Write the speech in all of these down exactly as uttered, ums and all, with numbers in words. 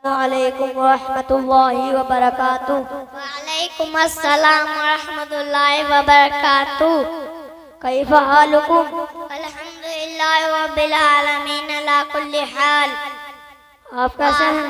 वालेकुम रहमतुल्लाहि व बरकातुहू। वालेकुम अस्सलाम व रहमतुल्लाहि व बरकातुहू। कैफ़ा हालुकुम? अल्हम्दुलिल्लाहि रब्बिल आलमीन अला कुल्ली हाल। आप कैसे हैं?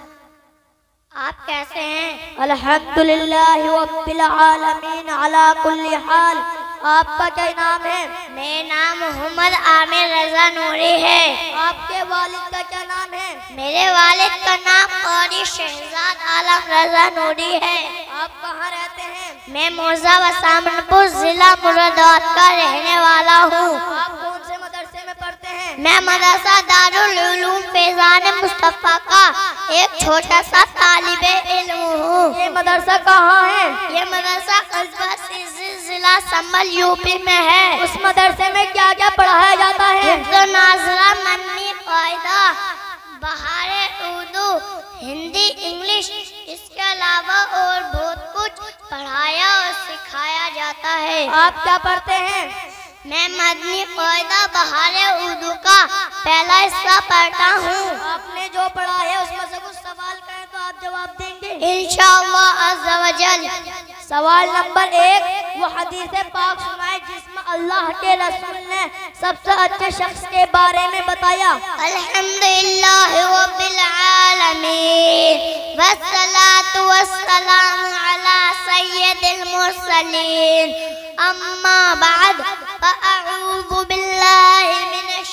आप कैसे हैं? अल्हम्दुलिल्लाहि रब्बिल आलमीन अला कुल्ली हाल। आपका क्या नाम है? मेरा नाम मोहम्मद आमिर रजा नूरी है। आपके वालिद का क्या नाम है? मेरे वालिद का नाम क़ारी शहजाद आलम रजा नूरी है। आप कहाँ रहते हैं? मैं मौजा व सामनपुर जिला मुरादाबाद का रहने वाला हूँ। आप कौन से मदरसे में पढ़ते हैं? मैं मदरसा दारुल उलूम फैजान मुस्तफा का एक छोटा सा तालिबे इल्म हूँ। ये मदरसा कहाँ है? ये मदरसा कस्बा जिला संभल यूपी में है। उस मदरसे में क्या क्या पढ़ाया जाता है? हिफ्ज़ नाज़रा, मन्नी, कायदा, बहारे उर्दू, हिंदी, इंग्लिश, इसके अलावा और बहुत कुछ पढ़ाया और सिखाया जाता है। आप क्या पढ़ते हैं? मैं मदनी, कायदा, बहारे उर्दू का पहला हिस्सा पढ़ता हूँ। आपने जो पढ़ा है उसमें से कुछ सवाल करें तो आप जवाब देंगे इंशाअल्लाह अज़्ज़ा व जल। सवाल नंबर एक, वो हदीस पाक सुनाए जिसमें अल्लाह के रसूल ने सबसे अच्छे शख्स के बारे में बताया। अल्हम्दुलिल्लाहि रब्बिल आलमीन वस्सलातु वस्सलामु अला सय्यदिल मुरसलीन अम्मा बाद फअऊज़ु बिल्लाहि मिनश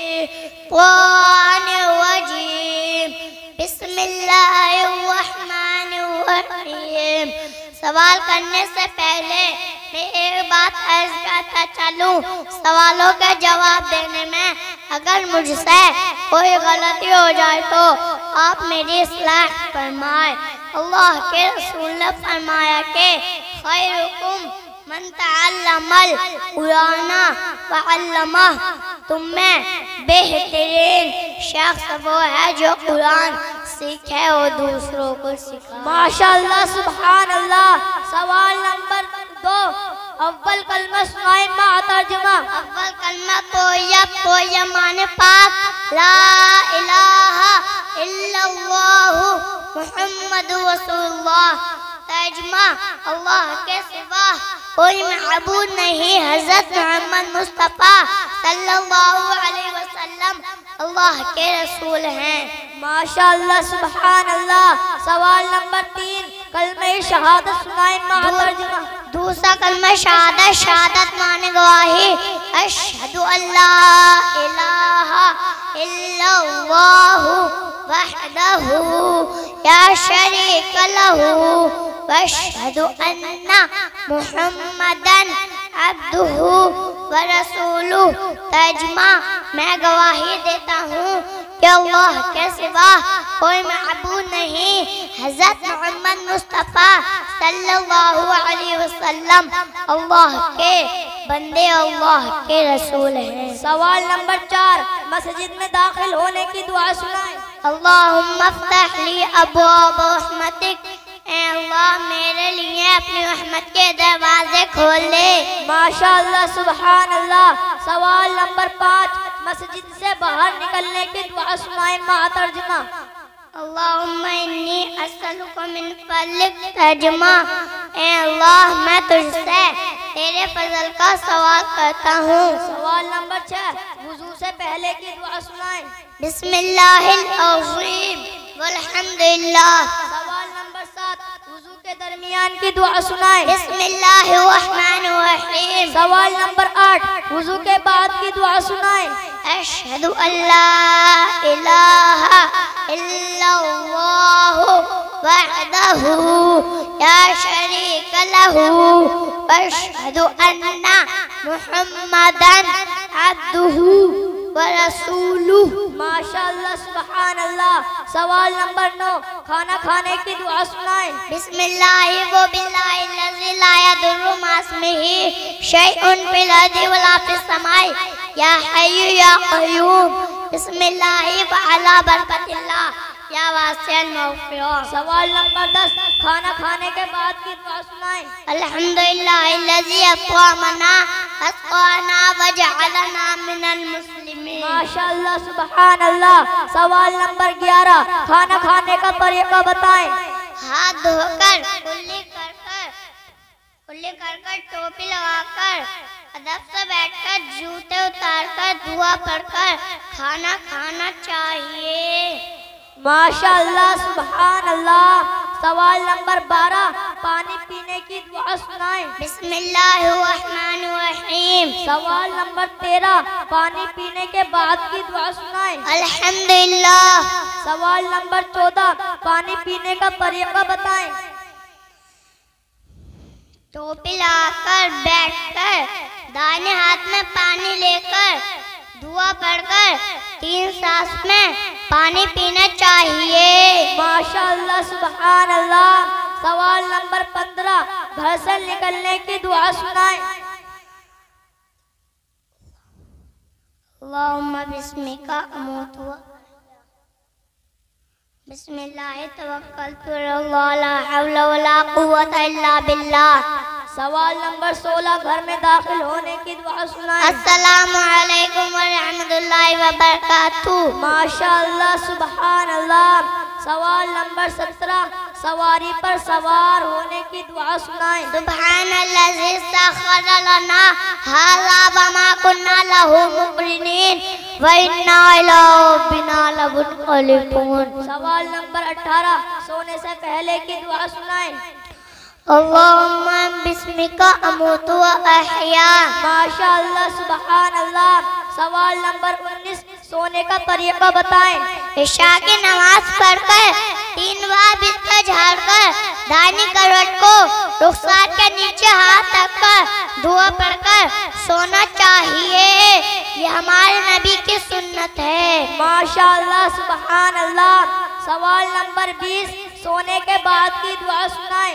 शैतानिर रजीम बिस्मिल्लाहिर रहमानिर रहीम। सवाल करने से पहले मैं एक बात अर्ज करता चलूं। सवालों के जवाब देने में अगर मुझसे कोई गलती हो जाए तो आप मेरी इस्लाह फरमाए। अल्लाह के रसूल ने फरमाया कि खैरुकुम मन तअल्लमल कुरान व अल्लमह। तुम में बेहतरीन शख्स वो है जो कुरान सीखे और दूसरों को सिखाए। माशाअल्लाह, सुभान अल्लाह। सवाल नंबर दो, अव्वल कलमा सुनाए मा तर्जुमा। अव्वल कलमा तोयब, तोयब माने पाक, ला इलाहा इल्लल्लाहु मुहम्मदुर रसूलुल्लाह। तर्जुमा, अल्लाह के सिवा कोई माबूद नहीं, हज़रत मोहम्मद मुस्तफ़ा सल्लल्लाहु अलैहि वसल्लम अल्लाह के रसूल हैं। माशाअल्लाह, सुभान अल्लाह। सवाल नंबर तीन, कलमे शहादत सुनाए मा तर्जुमा। दूसरा कलमा शहादत, शहादत माने गवाही। अशहदु अल्ला इलाहा इल्लल्लाहु वहदहु ला शरीका लहु व अशहदु अन्ना मुहम्मदन अब्दुहु व रसूलुहु। तर्जुमा, मैं गवाही देता हूँ कि अल्लाह के सिवा कोई माबूद नहीं, हज़रत मोहम्मद मुस्तफ़ा सल्लल्लाहु अलैहि वसल्लम अल्लाह के बंदे, अल्लाह के रसूल हैं। सवाल नंबर चार, मस्जिद में दाखिल होने की दुआ सुनाए। अल्लाहुम्मा फ़्तह ली अब्वाब रहमतिक। ऐ अल्लाह, मेरे लिए अपनी रहमत के दरवाजे खोल दे। माशाअल्लाह, सुभान अल्लाह। सवाल नंबर पाँच, मस्जिद से बाहर निकलने की दुआ सुनाए मा तर्जुमा। अल्लाहुम्मा इन्नी अस्अलुका मिन फज़लिक। तर्जुमा, ऐ अल्लाह, मैं तुझसे तेरे फजल का सवाल करता हूँ। सवाल नंबर छह, वुजू से पहले की दुआ सुनाए। बिस्मिल्लाहिल अज़ीम वल्हम्दुलिल्लाह। सवाल नंबर सात, वुजू के दरमियान की दुआ सुनाए। बिस्मिल्लाहिर रहमानिर रहीम। सवाल नंबर आठ, वुजू के बाद की दुआ सुनाए। अशहदु अल्ला इलाहा इल्लल्लाहु वहदहु ला शरीका लहु व अशहदु अन्ना मुहम्मदन अब्दुहु व रसूलुहु। माशाअल्लाह, सुभान अल्लाह। सवाल नंबर नौ, खाना खाने की दुआ सुनाए। बिस्मिल्लाहि व बिल्लाहि लज़ी ला यदुर्रु मा इस्मिही शैउन फिल अर्दि व ला फिस समाई या हय्यु या क़य्यूम बिस्मिल्लाहि व अला बरकतिल्लाह या वासिअल मग़फ़िरा। सवाल नंबर दस, खाना खाने के बाद की दुआ सुनाए। अल्हम्दुलिल्लाहि लज़ी अत्'अमना वअस्क़ाना व जअलना मिनल मुस्लिमीन। आमीन। माशाअल्लाह सुभान अल्लाह। सवाल नंबर ग्यारह, खाना खाने का तरीका बताएं। हाथ धोकर, कुल्ली कर कर कुल्ली कर कर टोपी लगाकर, अदब से बैठकर, जूते उतारकर, दुआ पढ़कर खाना खाना चाहिए। माशाअल्लाह सुभान अल्लाह। सवाल नंबर बारह, पानी पीने की दुआ सुनाएं। बिस्मिल्लाहिर्रहमानिर्रहीम। सवाल नंबर तेरह, पानी पीने के बाद की दुआ सुनाएं। अल्हम्दुलिल्लाह। सवाल नंबर चौदह, पानी पीने का तरीका बताएं। टोपी लगाकर, बैठकर, दाहिने हाथ में पानी लेकर, दुआ पढ़कर तीन सांस में पानी पीना चाहिए। माशाअल्लाह सुभान अल्लाह। सवाल नंबर पंद्रह, घर से निकलने की दुआ सुनाएं। अल्लाहुम्मा बिस्मिका अमूतु व बिस्मिल्लाहि तवक्कलतु अल्लाह ला हौला वला कुव्वता इल्ला बिल्लाह। सवाल नंबर सोलह, घर में दाखिल होने की दुआ सुनाएं। अस्सलामु अलैकुम व रहमतुल्लाहि व बरकातुहू। माशाअल्लाह सुभान अल्लाह। सवाल नंबर सत्रह, सवारी पर सवार होने की दुआ सुनाएं। सुब्हानल्लाज़ी सख़्ख़रा लना हाज़ा व मा कुन्ना लहू मुक़रिनीन व इन्ना इला रब्बिना लमुनक़लिबून। सवाल नंबर अठारह, सोने से पहले की दुआ सुनाएं। अल्लाहुम्मा बिस्मिका अमूतु व अहया। माशाअल्लाह सुभान अल्लाह। सवाल नंबर उन्नीस, सोने का तरीका बताएं। इशा की नमाज पढ़कर तीन बार बिस्तर झाड़कर दाहिनी करवट को रुखसार के नीचे हाथ रखकर दुआ पढ़कर सोना चाहिए। ये हमारे नबी की सुन्नत है। माशाअल्लाह सुभान अल्लाह। सवाल नंबर बीस, सोने के बाद की दुआ सुनाएं।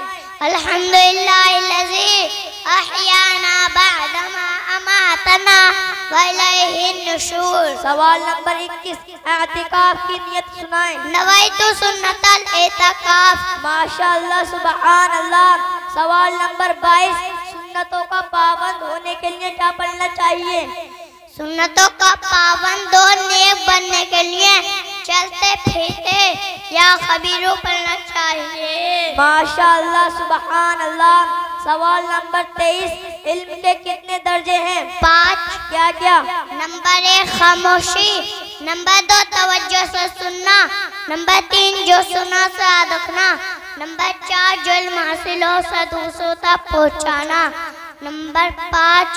अल्हम्दुलिल्लाहिल्लज़ी अहयाना बअदमा अमातना व इलैहिन नुशूर। सवाल नंबर इक्कीस, एतिकाफ की नियत सुनाएं। नवैतु सुन्नतल एतिकाफ। माशाअल्लाह सुभान अल्लाह। सवाल नंबर बाईस, सुन्नतों का पाबंद होने के लिए क्या पढ़ना चाहिए। सुन्नतों का पाबंद और नेक बनने के लिए चलते फिरते या खबीरों पढ़ना चाहिए। माशाअल्लाह सुभान अल्लाह। सवाल नंबर तेईस, इल्म के कितने दर्जे हैं। पाँच। क्या क्या। नंबर एक खामोशी, नंबर दो तवज्जो से सुनना, नंबर तीन जो सुना से याद रखना, नंबर चार जो इल्म हासिल हो से दूसरों तक पहुँचाना, नंबर पाँच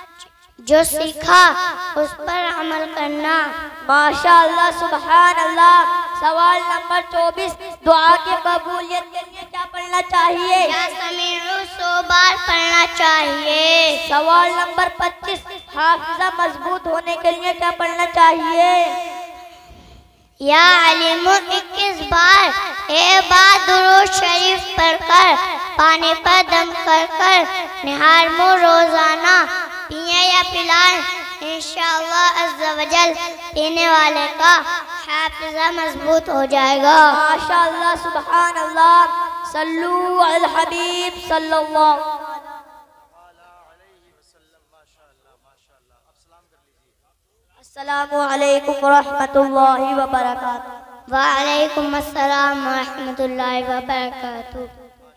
जो सीखा उस पर अमल करना। माशाअल्लाह सुभान अल्लाह। सवाल नंबर चौबीस, दुआ की कबूलियत के लिए क्या पढ़ना चाहिए। या समीउ सौ बार पढ़ना चाहिए। सवाल नंबर पच्चीस, हाफिजा मजबूत होने के लिए क्या पढ़ना चाहिए। या अलीमु इक्कीस बार एक बार दुरूद शरीफ पढ़कर पानी पर दम कर कर निहार मुँह रोजाना पिए या पिलाएं, इंशाअल्लाह अज़्ज़ा वजल पीने वाले का हाफिजा मजबूत हो जाएगा। माशाअल्लाह सुभान अल्लाह। सल्लू अल हबीब सल्लल्लाहु। अस्सलामु अलैकुम व रहमतुल्लाहि व बरकातुहू। व अलैकुम अस्सलाम व रहमतुल्लाहि व बरकातुहू।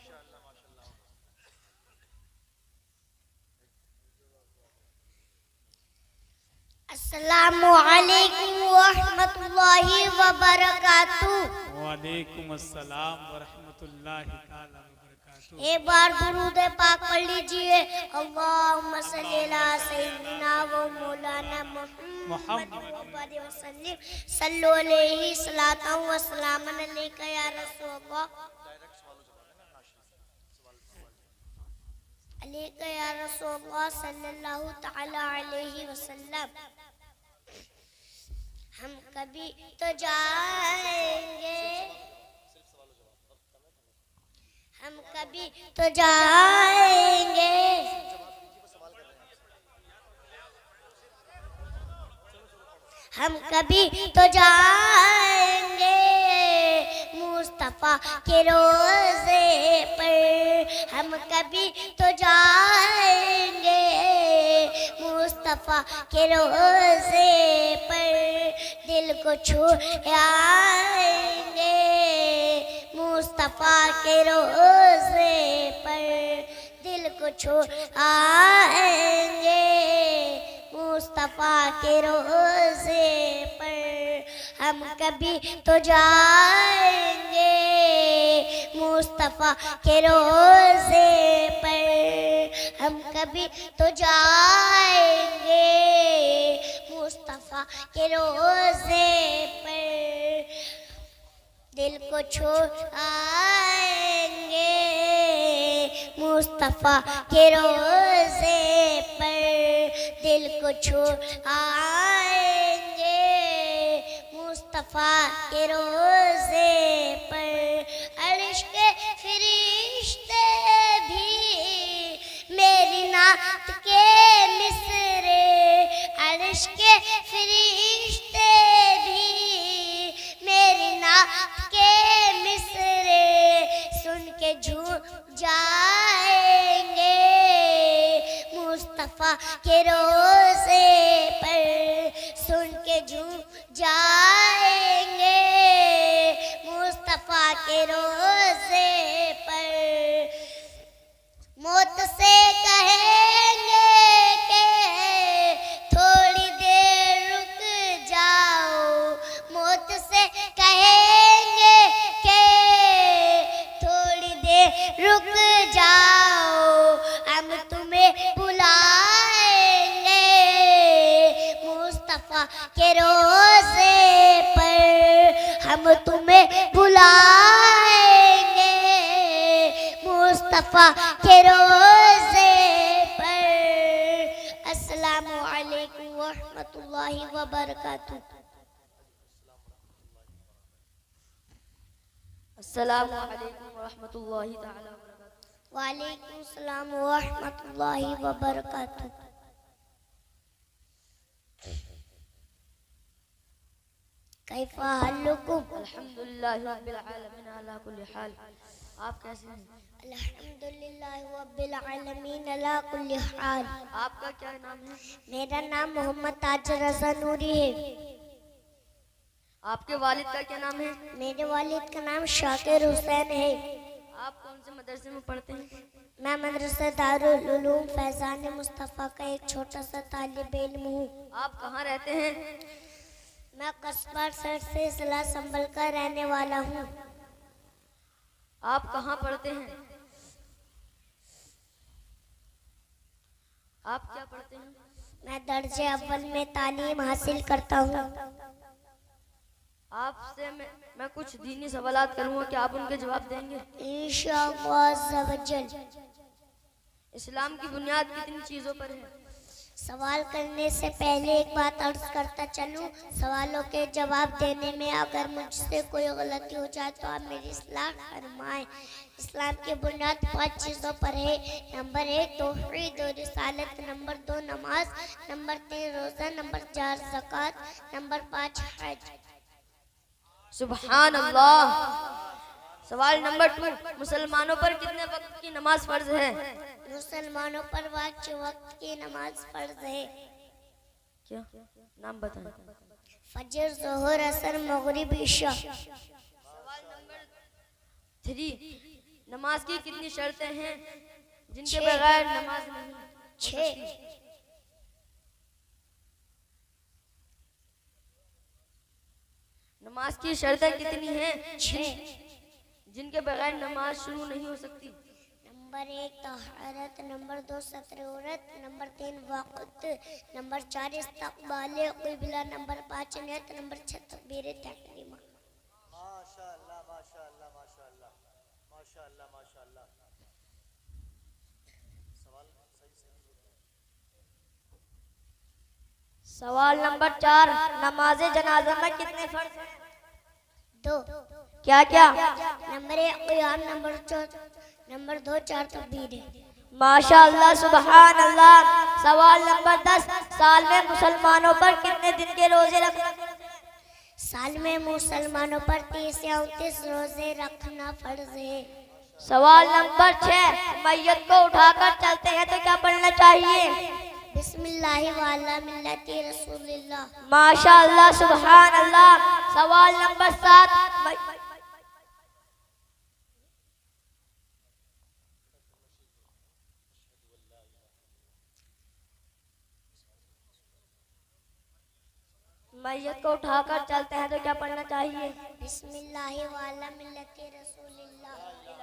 अस्सलामु अलैकुम व रहमतुल्लाहि व बरकातुहू। वालेकुम अस्सलाम व रहमतुल्लाहि ताला व बरकातुहू। एक बार दुरूद पाक पढ़ लीजिए। अल्लाहुम्मा सल्ली अला सय्यिदिना व मौलाना मुहम्मद व सल्लिम सल्लु अलैहि सलातन व सलामन अलैका या रसूलल्लाह अलैका या रसूलल्लाह सल्लल्लाहु तआला अलैहि वसल्लम। हम कभी तो जाएंगे, हम कभी तो जाएंगे, हम कभी तो जाएंगे मुस्तफा के रोज़े पर, हम कभी तो जाएंगे मुस्तफा मुस्तफ़ा के रोज़े पर दिल को छू आएंगे, मुस्तफ़ा के रोज़े पर दिल को छू आएंगे, मुस्तफ़ा के रोज़े पर हम कभी तो जाएंगे, मुस्तफ़ा के रोज़े पर हम कभी तो जाएंगे, मुस्तफ़ा के रोज़े पर दिल को छू आएंगे, मुस्तफ़ा के रोज़े पर दिल को छू आएंगे, मुस्तफ़ा के रोज़े पर अर्श के फरिश्ते भी मेरी नात के मिसरे, अर्श के फरिश्ते भी मेरी नात के मिसरे सुन के झूम जाएंगे, मुस्तफ़ा के रोज़े पर सुन के झूम जाएंगे, मुस्तफ़ा के रोज़े पर मौत से कहेंगे कि थोड़ी देर रुक जाओ, मौत से कहेंगे कि थोड़ी देर रुक जाओ, हम तुम्हें बुलाएंगे, मुस्तफ़ा के रोज़े पर हम तुम्हें बुलाएंगे, मुस्तफ़ा के रोज़े पर। अस्सलामु अलैकुम व रहमतुल्लाहि व बरकातुहू। अस्सलामु अलैकुम व रहमतुल्लाहि ताला व बरकातुहू। वालेकुम सलाम व रहमतुल्लाहि व बरकातुहू। कैफा हालुकुम? अल्हम्दुलिल्लाहि रब्बिल आलमीन अला कुल्ली हाल। आप कैसे हैं? अल्हम्दुलिल्लाहि रब्बिल आलमीन अला कुल्ली हाल। आपका क्या नाम है? मेरा नाम मोहम्मद ताजर रज़ा नूरी है। आपके वालिद का क्या नाम है? मेरे वालिद का नाम शाकिर हुसैन है। आप कौन से मदरसे में पढ़ते हैं? मैं मदरसा दारुल उलूम फैज़ान मुस्तफ़ा का एक छोटा सा तालिब इल्म हूँ। आप कहाँ रहते हैं? मैं कस्बा सर से जिला संभल का रहने वाला हूँ। आप कहाँ पढ़ते हैं? आप क्या पढ़ते हैं? मैं दर्जे अव्वल में तालीम हासिल करता हूँ। आपसे मैं, मैं कुछ दीनी सवालात करूँगा, क्या आप उनके जवाब देंगे? इंशाअल्लाह अज़्ज़वजल। इस्लाम की बुनियाद कितनी चीज़ों पर है? सवाल करने से पहले एक बात अर्ज करता चलूं, सवालों के जवाब देने में अगर मुझसे कोई गलती हो जाए तो आप मेरी इस्लाह फरमाएं। इस्लाम की बुनियाद पांच चीज़ों पर है। नंबर एक तौहीद और रिसालत, नंबर दो नमाज, नंबर तीन रोज़ा, नंबर चार ज़कात, नंबर पाँच हज। सुभान अल्लाह। सवाल नंबर टू, मुसलमानों पर कितने वक्त की नमाज फर्ज है? मुसलमानों पर पाँच वक्त की नमाज फर्ज है। क्या नाम बताएं? फजर, ज़ोहर, असर, मगरिब, इशा। सवाल नंबर थ्री, नमाज की कितनी शर्तें हैं जिनके छः। बगैर नमाज नहीं हो छः। सकती? नमाज की शर्तें कितनी हैं छः। जिनके बगैर नमाज शुरू नहीं हो सकती? नंबर एक तहारत, नंबर दो सतरत, नंबर तीन वक़्त, नंबर चार इस्तक़बाल क़िबला, नंबर पाँच नियत, नंबर छह तकबीर तहरीमा। माशाअल्लाह माशाअल्लाह माशाअल्लाह माशाअल्लाह माशाअल्लाह। सवाल सही सही। सवाल नंबर चार, नमाज जनाजा में कितने फर्ज हैं? दो। क्या क्या? नंबर एक क़ियाम, नंबर चौ नंबर दो चार तकबीर। माशाअल्लाह, सुभान अल्लाह। सवाल नंबर दस, साल में मुसलमानों पर कितने दिन के रोजे रखना? साल में मुसलमानों पर तीस या उनतीस रोजे रखना फर्ज है। सवाल नंबर छह, मैयत को उठाकर चलते हैं तो क्या पढ़ना चाहिए? बिस्मिल्लाहि वाला मिल्लति रसूलिल्लाह। माशाअल्लाह, सुभान अल्लाह। सवाल नंबर सात। मैयत को उठाकर चलते हैं तो क्या पढ़ना चाहिए? बिस्मिल्लाहि वाला मिल्लति रसूलिल्लाह।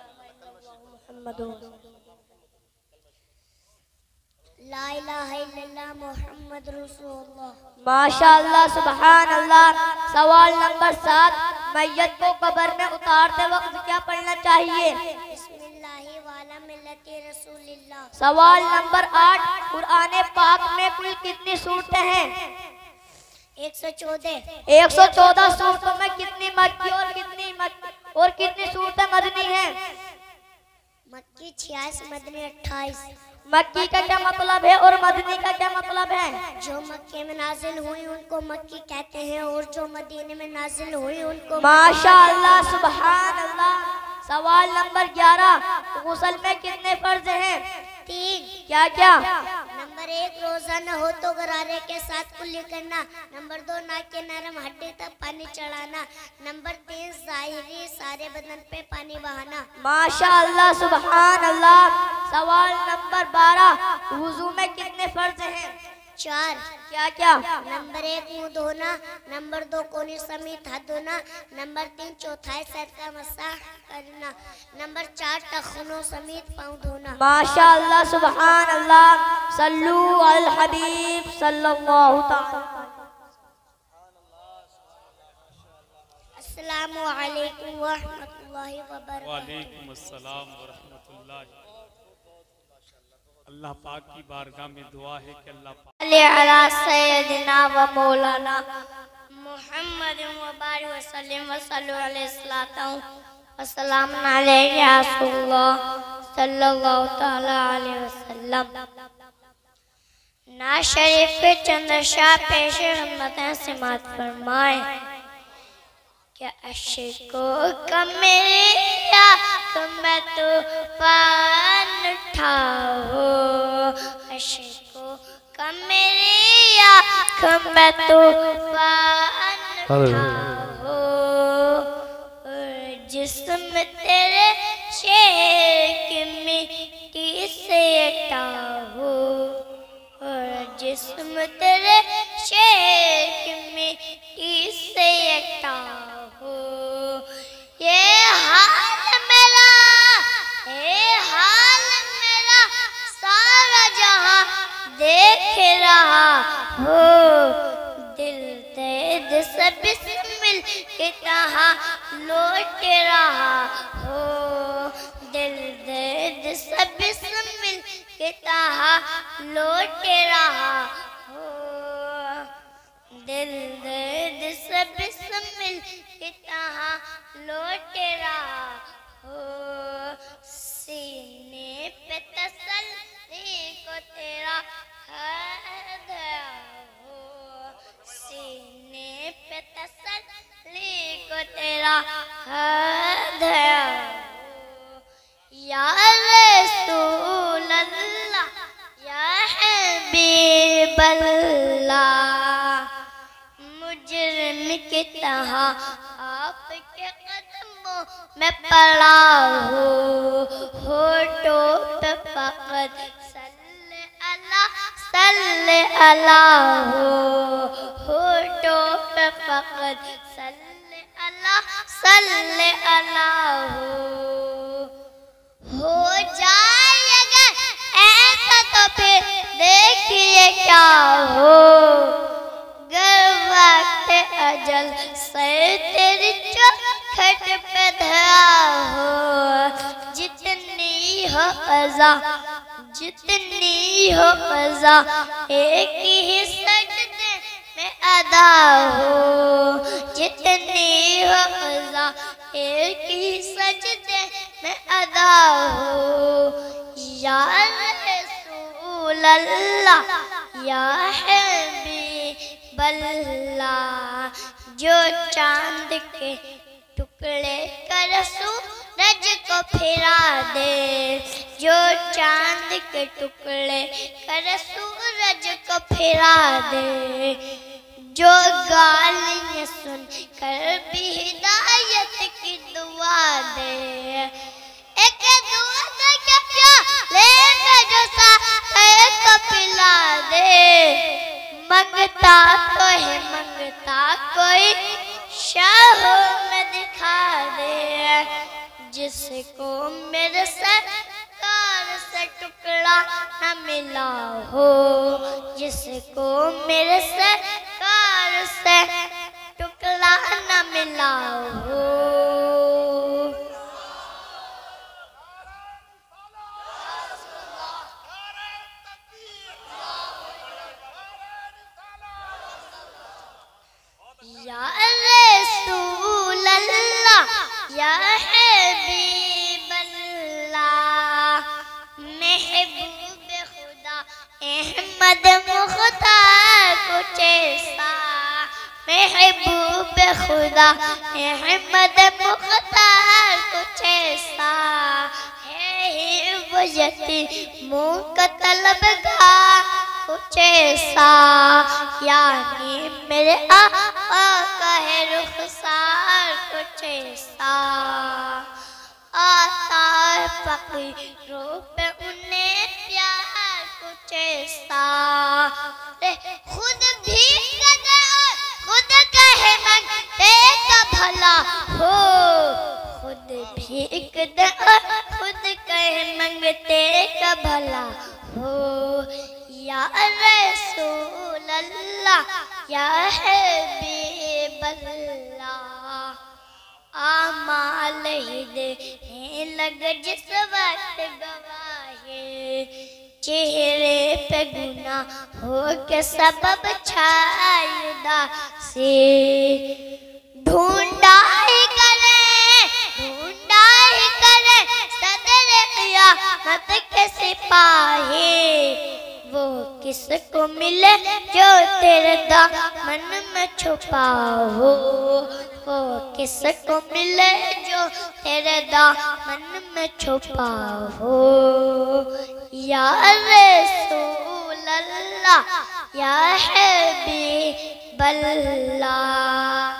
ला इलाहा इल्लल्लाह मुहम्मद रसूलुल्लाह। माशाअल्लाह, सुभान अल्लाह। सवाल नंबर सात। मैयत को कब्र में उतारते वक्त क्या पढ़ना चाहिए? बिस्मिल्लाहि वाला मिल्लति रसूलिल्लाह। सवाल नंबर आठ। कुरान पाक में कुल कितनी सूरतें हैं? एक सौ चौदह। एक सौ चौदह सूरतों में कितनी मक्की और कितनी मक्की और कितनी सूरतें मदनी हैं? मक्की छियासी, मदनी अट्ठाईस। मक्की का क्या मतलब है और मदनी का क्या मतलब है? जो मक्के में नाजिल हुई उनको मक्की कहते हैं और जो मदीने में नाजिल हुई उनको माशाअल्लाह, सुभान अल्लाह। सवाल नंबर ग्यारह। गुस्ल में कितने फर्ज हैं? तीन। क्या क्या? नंबर एक, रोजाना हो तो गरारे के साथ कुल्ली करना। नंबर दो, नाक के नरम हड्डी तक पानी चढ़ाना। नंबर तीन, जाहिरी सारे बदन पे पानी बहाना। माशाअल्लाह, सुभान अल्लाह। सवाल नंबर बारह। वुजू में कितने फर्ज हैं? चार। क्या क्या? नंबर एक, मुंह धोना। नंबर दो, कोहनी समेत हाथ धोना। नंबर तीन, चौथाई सर का मसाह करना। नंबर चार, टखनों समेत पाँव धोना। माशाअल्लाह, सुभान अल्लाह। सल्लू अल हबीब सल्लल्लाहु तआला। अस्सलामु अलैकुम व रहमतुल्लाहि व बरकातहू। वालेकुम अस्सलाम व रहमतुल्लाह। अल्लाह पाक की बारगाह में दुआ है कि अल्लाह पाक अला सय्यदिना व मौलाना मुहम्मद व बारिक व सल्लिम व सल्लु अलैहि सलातु व सलाम अलैहि या रसूलल्लाह सल्लल्लाहु तआला अलैहि वसल्लम। ना शरीफ के चंद शाह पेश हिम्मत समात फरमाए क्या अशकों का मेरी आँख में तूफान उठाओ। अशकों का मेरी आँख में तूफान उठाओ। और जिस्म तेरे शेर की मिट्टी से हटाओ। और जिस्म तेरे शेर की मिट्टी से हटाओ। ये हाल मेरा, ये हाल मेरा सारा जहां देख रहा हो। दिल दर्द से बिस्मिल की तरह लौट रहा हो। दिल दर्द से बिस्मिल की तरह लौट रहा हो। दिल दर्द से बिस्मिल की तरह लौट रहा हो। सीने पे तसल्ली को तेरा है दया हो। सीने पे तसल्ली को तेरा है दया हो। या रसूल अल्लाह या हबीब अल्लाह। मुजरिम की तरह आपके कदमों में पड़ा हो। होठों पे फकत सल्ले अला सल्ले अला हो। होठों पे फकत सल्ले अला सल्ले अला हो। हो जाएगा ऐसा तो फिर देखिए क्या हो। वक्त अजल सर तेरी चौखट पे धरा हो। जितनी हो अज़ा जितनी हो अज़ा एक ही सजदे में अदा हो। जितनी हो अज़ा एक ही सजदे में अदा हो। या रसूल अल्लाह या हबीब अल्लाह। जो चांद के टुकड़े कर सूरज को फिरा दे। जो चांद के टुकड़े कर सूरज को फिरा दे, जो गालियां सुन कर भी हिदायत की दुआ दे, एक दूध के प्याले में जो साए को पिला दे। मंगता तो है मंगता कोई शाह में दिखा दे, जिसको मेरे सरकार से टुकड़ा न मिला हो, जिसको मेरे सरकार से टुकड़ा न मिला हो। या रसूल अल्लाह या हबीब अल्लाह, महबूब खुदा अहमद मुख्तार कुछ ऐसा, महबूब खुदा अहमद मुख्तार कुछ ऐसा है वो यतीमों का तलबगार कुछ ऐसा, यानी मेरे आका का है रुखसार कुछ ऐसा। आता है फकीरों पे उन्हें प्यार कुछ ऐसा, खुद भी कदे और खुद कहे मंगते का भला हो, खुद भी कदे और खुद कहे मंगते का भला हो। या रसूल अल्लाह या हबीब अल्लाह, आमाल ही देने लग जिस वक्त गवाहे, चेहरे पे गुनाह हो के सबब छाया से, ढूंढा ही करे ढूंढा ही करे सदर क़यामत के सिपाही, वो किसको मिले जो तेरे दामन में छुपा हो, वो किसको मिले जो तेरे दामन में छुपा हो। या रसूल अल्लाह या हबीब अल्लाह।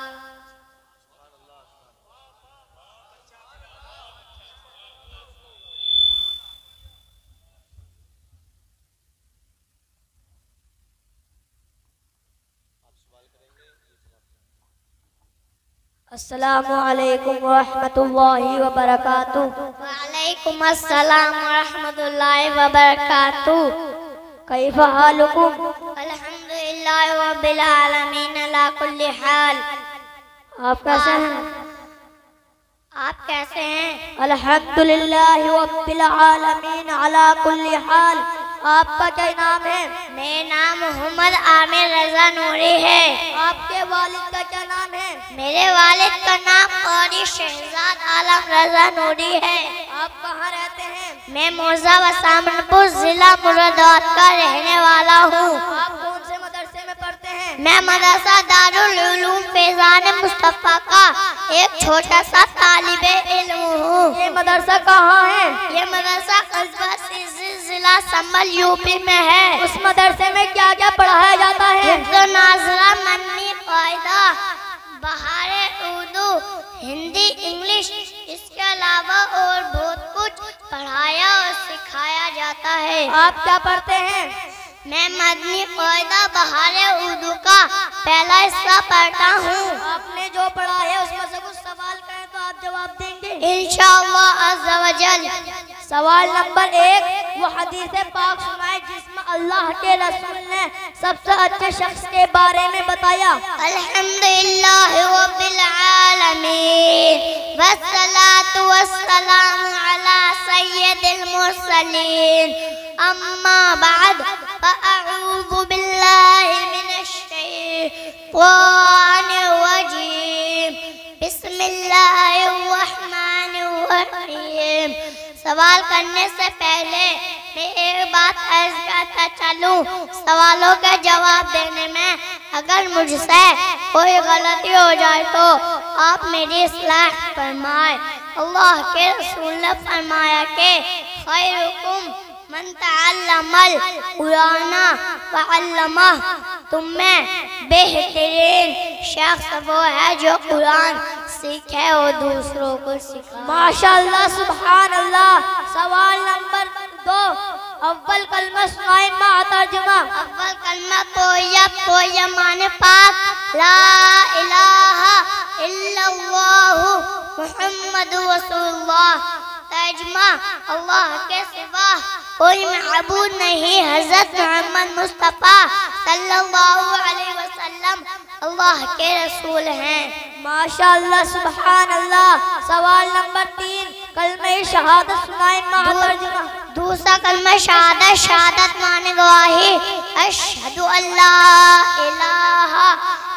अस्सलामु अलैकुम व रहमतुल्लाहि व बरकातुहू। वालेकुम अस्सलाम व रहमतुल्लाहि व बरकातुहू। कैफ़ हालुकुम? अल्हम्दुलिल्लाहि रब्बिल आलमीन अला कुल्ली हाल। आप कैसे हैं? आप कैसे हैं? अल्हम्दुलिल्लाहि रब्बिल आलमीन अला कुल्ली हाल। आपका क्या नाम है? मेरा नाम मोहम्मद आमिर रजा नूरी है। आपके वालिद का क्या नाम है? मेरे वालिद का नाम क़ारी शहजाद आलम रजा नूरी है। आप कहाँ रहते हैं? मैं मोजा व सामनपुर जिला मुरादाबाद का रहने वाला हूँ। आप कौन से मदरसे में पढ़ते हैं? मैं मदरसा दारुल उलूम फैजान मुस्तफा का एक छोटा सा तालिबे इल्म हूँ। ये मदरसा कहाँ है? ये मदरसा कस्बा जिला संभल यूपी में है। उस मदरसे में क्या क्या पढ़ाया जाता है? हिफ्ज़ नाज़रा, मन्नी, कायदा, बहारे उर्दू, हिंदी, इंग्लिश, इसके अलावा और बहुत कुछ पढ़ाया और सिखाया जाता है। आप क्या पढ़ते हैं? मैं मदनी, कायदा, बहारे उर्दू का पहला हिस्सा पढ़ता हूँ। आपने जो पढ़ा है उसमें से कुछ सवाल करें तो आप जवाब देंगे इंशाअल्लाह अज़्ज़ा व जल। सवाल नंबर एक, वो हदीस पाक सुनाए जिसमें अल्लाह के रसूल ने सबसे अच्छे शख्स के बारे में बताया। अल्हम्दुलिल्लाह रब्बिल आलमीन वस्सलातु वस्सलामु अला सय्यदिल मुरसलीन, अम्मा बाद फ़अऊज़ु बिल्लाहि मिनश शैतानिर रजीम, बिस्मिल्लाहिर रहमानिर रहीम। सवाल करने से पहले मैं एक बात अर्ज करता चलूं, सवालों का जवाब देने में अगर मुझसे कोई गलती हो जाए तो आप मेरी इस्लाह फरमाएं। अल्लाह के रसूल ने फरमाया कि खैरुकुम मन तअल्लमल कुराना व अल्लमह, तुम में बेहतरीन शख्स वो है जो कुरान सीखे और दूसरों को सिखाए। माशाअल्लाह सुभान अल्लाह। सवाल नंबर दो, अव्वल कलमा सुनाए मा तर्जुमा। अव्वल कलमा तोयब, तोयब माने पाक, ला इलाहा इल्लल्लाहु मुहम्मदुर रसूलुल्लाह। तर्जुमा, अल्लाह के सिवा कोई महबूद नहीं, हजरत मोहम्मद मुस्तफा सल्लल्लाहु अलैहि वसल्लम अल्लाह के रसूल हैं। माशाअल्लाह सुभान अल्लाह। सवाल नंबर तीन, कलमे शहादत सुनाए मा तर्जुमा। दूसरा कलमा शहादत, शहादत माने गवाही, अशहदु अल्ला इलाहा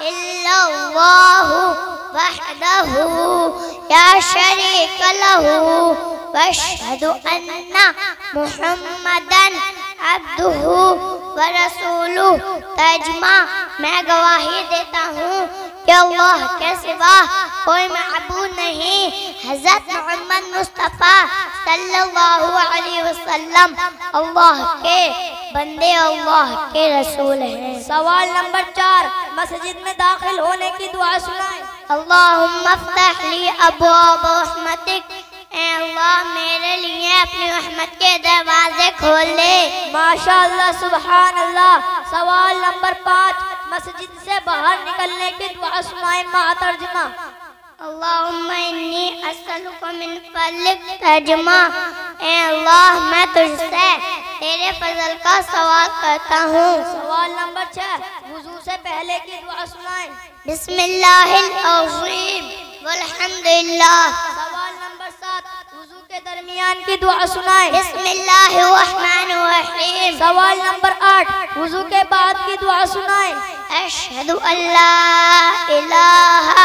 इल्लल्लाहु वहदहु ला शरीक लहु व अशहदु अन्ना मुहम्मदन अब्दुहु व रसूलुहु। तर्जुमा, मैं गवाही देता हूँ कि अल्लाह के सिवा कोई महबूद नहीं, हजरत मोहम्मद मुस्तफा सल्लल्लाहु अलैहि वसल्लम अल्लाह के बंदे, अल्लाह के रसूल हैं। सवाल नंबर चार, मस्जिद में दाखिल होने की दुआ सुनाए। अल्लाहुम्मा फ़्तह ली अब्वाब रहमतिक, ऐ अल्लाह मेरे लिए अपनी रहमत के दरवाजे खोल दे। माशाअल्लाह सुभान अल्लाह। सवाल नंबर पाँच, मस्जिद से बाहर निकलने की दुआ सुनाए मा तर्जुमा। अल्लाहुम्मा इन्नी अस्सलुका मिन फज़लिक। तर्जुमा, ऐ अल्लाह मैं तुझसे तेरे फजल का सवाल करता हूँ। सवाल नंबर छह, वुजू से पहले की दुआ सुनाए। बिस्मिल्लाहिल अज़ीम वल्हम्दुलिल्लाह। सवाल नंबर सात, वुजू के दरमियान की दुआ सुनाए। बिस्मिल्लाहिर रहमानिर रहीम। सवाल नंबर आठ, वुजू के बाद की दुआ सुनाए। अशहदु अल्ला इलाहा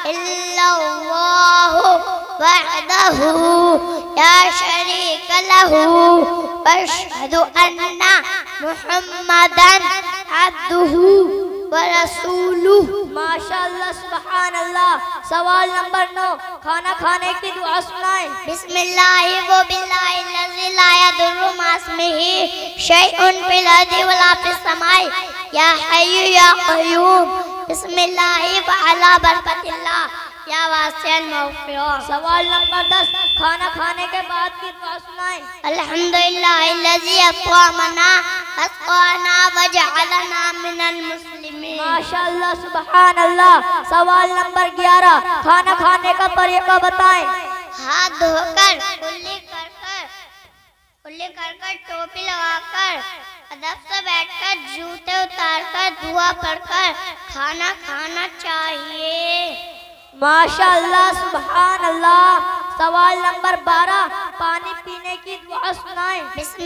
इल्लल्लाहु वहदहु ला शरीक लहु व अशहदु अन्ना मुहम्मदन अब्दुहु व रसूलुहु। माशाअल्लाह सुभान अल्लाह। सवाल नंबर नौ, खाना खाने की दुआ सुनाए। बिस्मिल्लाहि व बिल्लाहि लज़ी ला यदुर्रु मा इस्मिही शैउन फिल अर्दि वला फिस समाई या हय्यु या क़य्यूम। बिस्मिल्लाहि व अला बरकतिल्लाह या वासिअल मग़फ़िरा। सवाल नंबर दस, खाना खाने के बाद की दुआ सुनाए। अल्हम्दुलिल्लाहि लज़ी अत्'अमना वस्क़ाना व जअलना मिनल मुस्लिमीन। माशाअल्लाह सुभान अल्लाह। सवाल नंबर ग्यारह, खाना खाने का तरीका बताएं। हाथ धोकर, कुल्ली कर कर कुल्ली कर कर टोपी लगाकर, अदब से बैठकर, जूते उतारकर, दुआ पढ़कर खाना खाना चाहिए। माशाअल्लाह सुभान अल्लाह। सवाल नंबर बारह, पानी पीने की दुआ सुनाएं।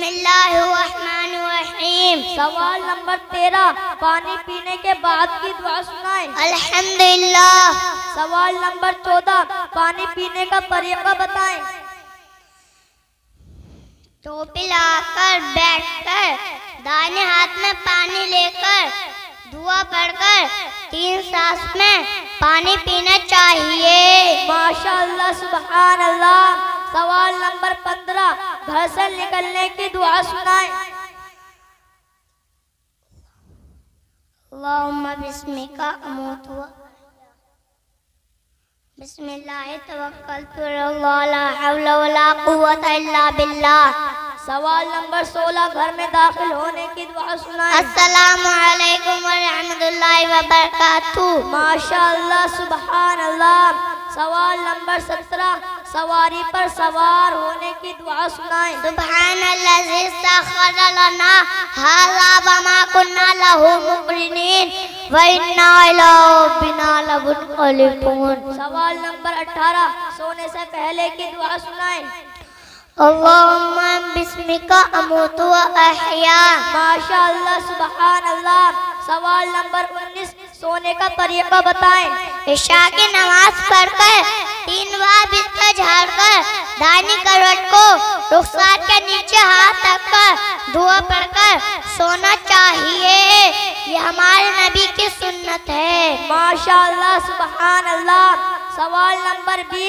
बिस्मिल्लाहिर्रहमानिर्रहीम। सवाल नंबर तेरह, पानी पीने के बाद की दुआ सुनाएं। अल्हम्दुलिल्लाह। सवाल नंबर चौदह, पानी पीने का तरीका बताएं। टोपी लगाकर, बैठकर, दाहिने हाथ में पानी लेकर, दुआ पढ़कर तीन सांस में पानी पीना चाहिए। माशाअल्लाह सुभान अल्लाह। सवाल नंबर पंद्रह, घर से निकलने की दुआ सुनाएं। अल्लाहुम्मा बिस्मिका अमूतु व बिस्मिल्लाहि तवक्कलतु अल्लाह ला हौला वला कुव्वता इल्ला बिल्लाह। सवाल नंबर सोलह, घर में दाखिल होने की दुआ सुनाएं। अस्सलामु अलैकुम व रहमतुल्लाहि व बरकातुहू। माशाअल्लाह सुभान अल्लाह। सवाल नंबर सत्रह, सवारी पर सवार होने की दुआ सुनाएं। सुब्हानल्लाज़ी सख़्ख़रा लना हाज़ा व मा कुन्ना लहू मुक़रिनीन व इन्ना इला रब्बिना लमुनक़लिबून। सवाल नंबर अठारह, सोने से पहले की दुआ सुनाएं। अल्लाहुम्मा बिस्मिका अमूतु व अहया। माशाअल्लाह सुभान अल्लाह। सवाल नंबर उन्नीस, सोने का तरीका बताएं। इशा की नमाज पढ़कर तीन बार बिस्तर झाड़कर दाहिनी करवट को रुखसार के नीचे हाथ रखकर दुआ पढ़कर सोना चाहिए। ये हमारे नबी की सुन्नत है। माशाअल्लाह सुभान अल्लाह। सवाल नंबर बीस,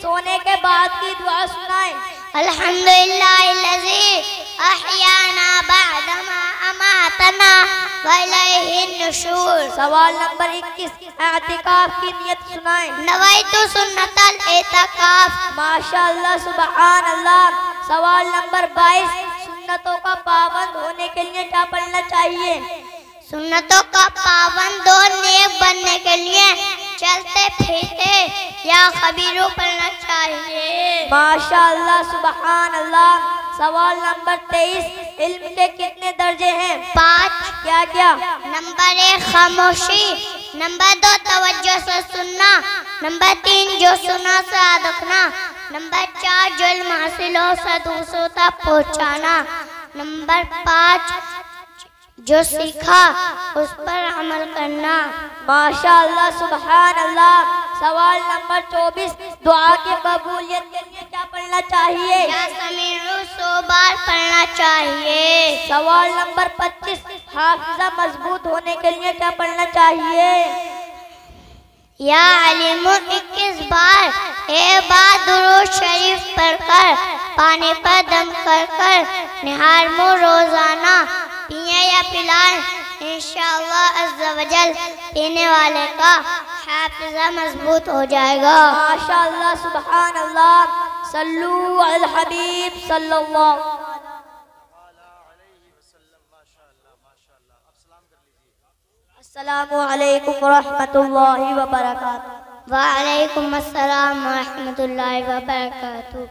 सोने के बाद की दुआ सुनाएं। अल्हम्दुलिल्लाहिल्लज़ी अहयाना बअदमा अमातना व इलैहिन नुशूर। सवाल नंबर इक्कीस, एतिकाफ की नियत सुनाएं। नवैतु सुन्नतल एतिकाफ। माशाअल्लाह, सुबहान अल्लाह। सवाल नंबर बाईस, सुन्नतों का पाबंद होने के लिए क्या पढ़ना चाहिए? सुन्नतों का पाबंद और नेक बनने के लिए चलते फिरते या खबीरों पढ़ना चाहिए। माशाअल्लाह, सुबहान अल्लाह। सवाल नंबर तेईस, इल्म के कितने दर्जे हैं? पाँच। क्या क्या? नंबर एक खामोशी, नंबर दो तवज्जो से सुनना, नंबर तीन जो सुना से याद रखना, नंबर चार जो इल्म हासिल हो से दूसरों तक पहुँचाना, नंबर पाँच जो सीखा उस पर अमल करना। माशाअल्लाह, सुबहान अल्लाह। सवाल नंबर चौबीस, दुआ की कबूलियत के लिए क्या पढ़ना चाहिए? या समीउ सौ बार पढ़ना चाहिए। सवाल नंबर पच्चीस, हाफिजा मजबूत होने के लिए क्या पढ़ना चाहिए? या अलीमु इक्कीस बार एक बार दुरूद शरीफ पढ़कर पानी पर दम कर कर निहार मुँह रोजाना पिए या पिलाएं, इंशाअल्लाह अज़्ज़ा वजल पीने वाले का हाफिजा मजबूत हो जाएगा। माशाअल्लाह, सुबहान अल्लाह। सल्लू अल हबीब सल्लल्लाहु अलैहि वसल्लम। माशाअल्लाह माशाअल्लाह। अब सलाम कर लीजिए। अस्सलामु अलैकुम व रहमतुल्लाहि व बरकातुहू। वालेकुम अस्सलाम व रहमतुल्लाहि व बरकातुहू।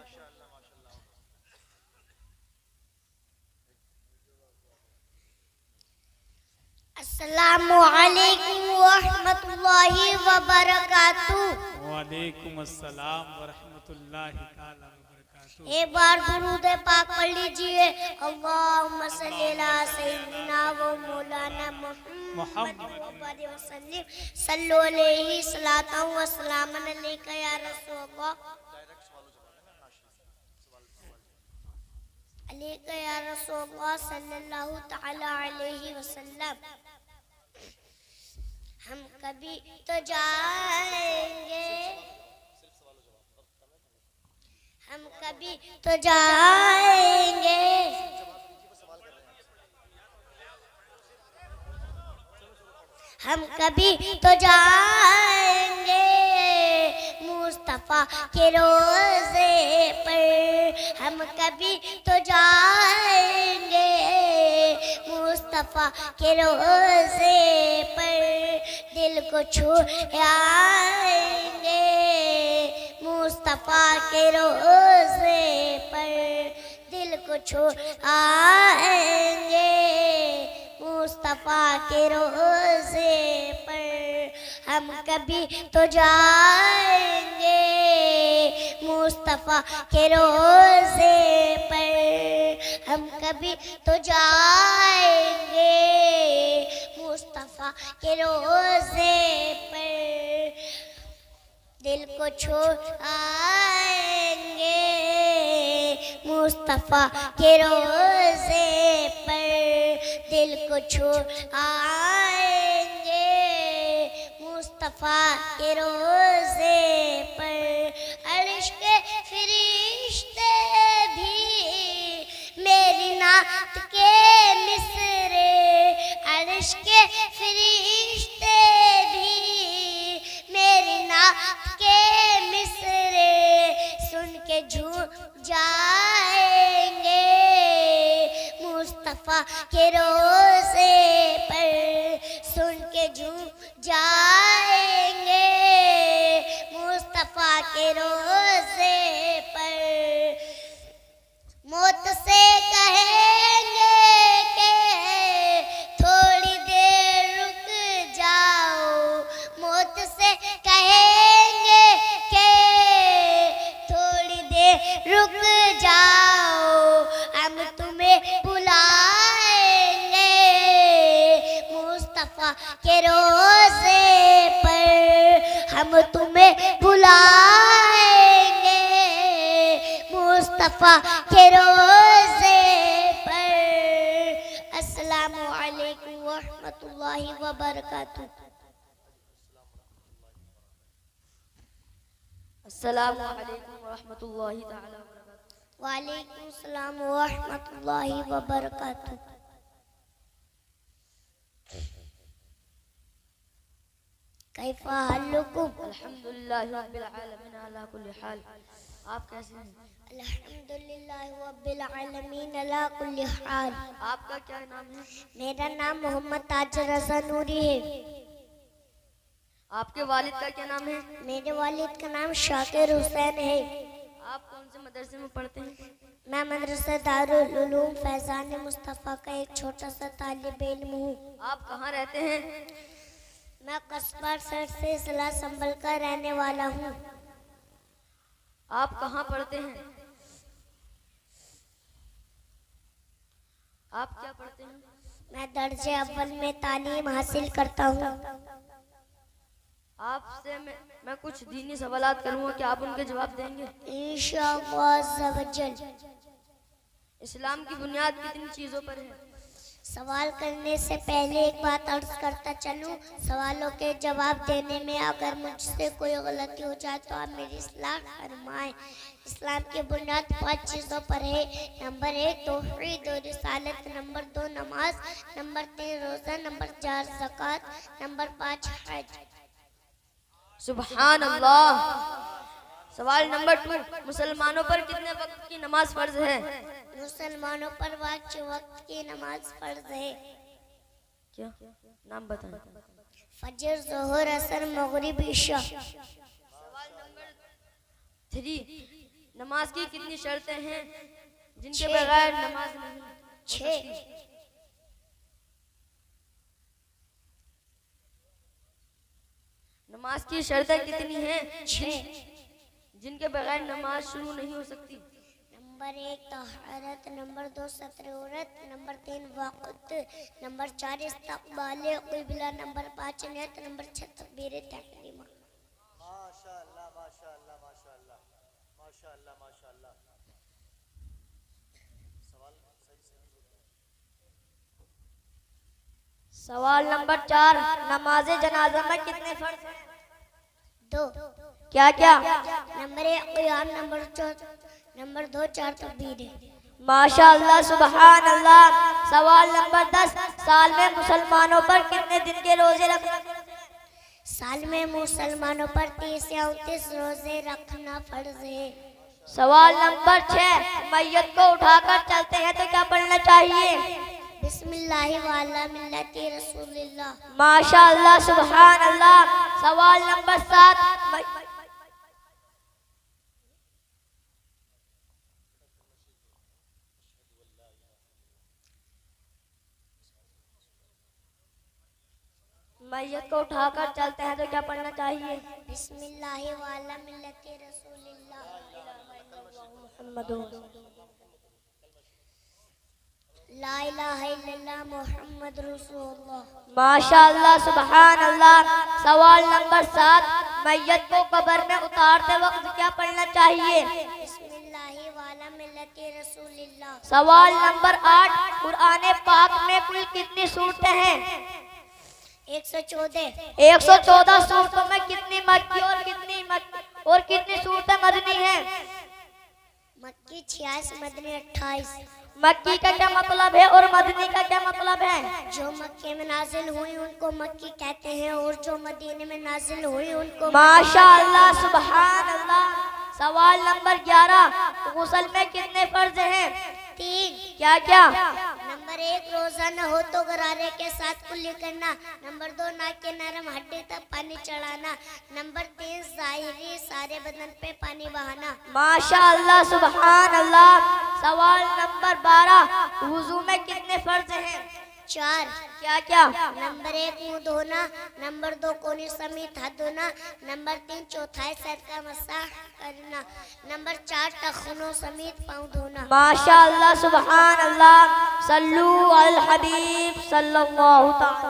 अस्सलामु अलैकुम व रहमतुल्लाहि व बरकातुहू। वालेकुम अस्सलाम व रहमतुल्लाहि ताला व बरकातुहू। एक बार दुरूद पाक पढ़ लीजिए। अल्लाहुम्मा सल्ली अला सय्यिदिना व मौलाना मुहम्मद व सल्लिम सल्लु अलैहि सलातन व सलामन अलैका या रसूलल्लाह अलैका या रसूलल्लाह सल्लल्लाहु तआला अलैहि वसल्लम। हम कभी तो जाएंगे, हम कभी तो जाएंगे, हम कभी तो जाएंगे मुस्तफा के रोज़े पर, हम कभी तो जाएंगे मुस्तफा के रोज़े पर, दिल को छू आएंगे मुस्तफा के रोज़े पर, दिल को छू आएंगे मुस्तफा के रोज़े पर, हम कभी तो जाएंगे मुस्तफा के रोज़े पर, हम कभी तो जाएंगे मुस्तफा के रोज़े पर, दिल को छोड़ आएंगे मुस्तफा के रोज़े पर, दिल को छोड़ आएंगे मुस्तफा के रोज़े पर। अर्श के फरिश्ते भी मेरी नात के मिसरे, अर्श के फरिश्ते भी मेरी नात के मिसरे सुन के झूम जाएंगे मुस्तफा के रोज़े पर, सुन के झूम जाएंगे मुस्तफा के रोज़े पर। मौत से कहेंगे कि थोड़ी देर रुक जाओ, मौत से कहेंगे कि थोड़ी देर रुक जाओ, हम तुम्हें बुलाएंगे मुस्तफा के रोज़े पर, हम तुम्हें बुलाएंगे मुस्तफा के रोज़े पर। अस्सलामु अलैकुम व रहमतुल्लाहि व बरकातुहू। अस्सलामु अलैकुम व रहमतुल्लाहि ताला व बरकातुहू। वालेकुम सलाम व रहमतुल्लाहि व बरकातुहू। कैफा हालुकुम? अल्हम्दुलिल्लाहि रब्बिल आलमीन अला कुल्ली हाल। आप कैसे हैं? अल्हम्दुलिल्लाहि रब्बिल आलमीन अला कुल्ली हाल। आपका क्या नाम है? मेरा नाम मोहम्मद ताज रज़ा नूरी है। आपके वालिद का क्या नाम है? मेरे वालिद का नाम शाकिर हुसैन है। आप कौन से मदरसे में पढ़ते हैं? मैं मदरसा दारुल उलूम फैजान मुस्तफ़ा का एक छोटा सा तालिब इल्म हूँ। आप कहाँ रहते हैं? मैं कस्बा सर से जिला संभल का रहने वाला हूँ। आप कहाँ पढ़ते हैं? आप क्या पढ़ते हैं? मैं दर्जे अव्वल में तालीम हासिल करता हूँ। आपसे मैं, मैं कुछ दीनी सवालात करूँगा, क्या आप उनके जवाब देंगे? इंशाअल्लाह अज़्ज़वजल। इस्लाम की बुनियाद कितनी चीज़ों पर है? सवाल करने से पहले एक बात अर्ज करता चलूं, सवालों के जवाब देने में अगर मुझसे कोई गलती हो जाए तो आप मेरी इस्लाह फरमाएं। इस्लाम की बुनियाद पांच चीज़ों पर है। नंबर एक तौहीद और रिसालत, नंबर दो नमाज, नंबर तीन रोज़ा, नंबर चार ज़कात, नंबर पाँच हज। सुभान अल्लाह। सवाल नंबर टू, मुसलमानों पर कितने वक्त की नमाज फर्ज है? मुसलमानों पर पाँच वक्त की नमाज फर्ज है। क्या नाम बताएं? फजर, ज़ोहर, असर, मगरिब, इशा। सवाल नंबर थ्री, नमाज की कितनी शर्तें हैं जिनके छह। बगैर नमाज नहीं हो छः। सकती? नमाज की शर्तें कितनी हैं छः। जिनके बगैर नमाज शुरू नहीं हो सकती? नंबर एक तहरत, नंबर दो सतरत, नंबर तीन वक़्त, नंबर चार इस्तक़बाल क़िबला, नंबर पाँच नियत, नंबर छह तकबीर तहरीमा। माशाअल्लाह माशाअल्लाह माशाअल्लाह माशाअल्लाह माशाअल्लाह। सवाल सही सही। सवाल नंबर चार, नमाज जनाजा में कितने फर्ज हैं? दो। क्या क्या? नंबर एक क़ियाम, नंबर चौ नंबर दो चार तकबीर। माशाअल्लाह सुभान अल्लाह। सवाल नंबर दस, साल में मुसलमानों पर कितने दिन के रोजे रखना? साल में मुसलमानों पर तीस या उनतीस रोजे रखना फर्ज है। सवाल नंबर छह, मैयत को उठाकर चलते हैं तो क्या पढ़ना चाहिए? बिस्मिल्लाहि वाला मिल्लति रसूलिल्लाह। माशाअल्लाह सुभान अल्लाह। सवाल नंबर सात, मैयत को उठाकर चलते हैं तो क्या पढ़ना चाहिए? बिस्मिल्लाहि वाला मिल्लति रसूलिल्लाह। ला इलाहा इल्लल्लाह मुहम्मद रसूलुल्लाह। माशाअल्लाह सुभान अल्लाह। सवाल नंबर सात, मैयत को कब्र में उतारते वक्त क्या पढ़ना चाहिए? बिस्मिल्लाहि वाला मिल्लति रसूलिल्लाह। सवाल नंबर आठ, कुरान पाक में कुल कितनी सूरतें हैं? एक सौ चौदह। एक सौ चौदह सूरतों में कितनी मक्की और कितनी मक, और कितनी सूरतें मदनी हैं? मक्की छियासी, मदनी अट्ठाईस। मक्की का क्या मतलब है और मदनी का क्या मतलब है? जो मक्के में नाजिल हुई उनको मक्की कहते हैं और जो मदीने में नाजिल हुई उनको माशाअल्लाह सुभान अल्लाह। सवाल नंबर ग्यारह, गुस्ल में कितने फर्ज हैं? तीन। क्या क्या? नंबर एक रोजा न हो तो गरारे के साथ कुल्ली करना। नंबर दो नाक के नरम हड्डी तक पानी चढ़ाना। नंबर तीन जाहिरी सारे बदन पे पानी बहाना। माशाअल्लाह सुभान अल्लाह। सवाल नंबर बारह, वुजू में कितने फर्ज हैं? चार। क्या क्या? नंबर एक मुंह धोना, नंबर दो कोनी समेत हाथ धोना, नंबर तीन चौथाई सर का मसाह करना, नंबर चार टखनों समेत पाँव धोना। माशाअल्लाह सुभान अल्लाह। सल्लू अल हबीब सल्लल्लाहु तआला।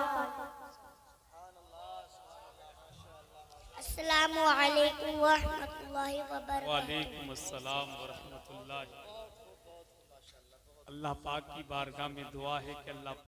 अस्सलामु अलैकुम व रहमतुल्लाहि व बरकातुहू। वालेकुम अस्सलाम व रहमतुल्लाह। अल्लाह पाक की बारगाह में दुआ है कि अल्लाह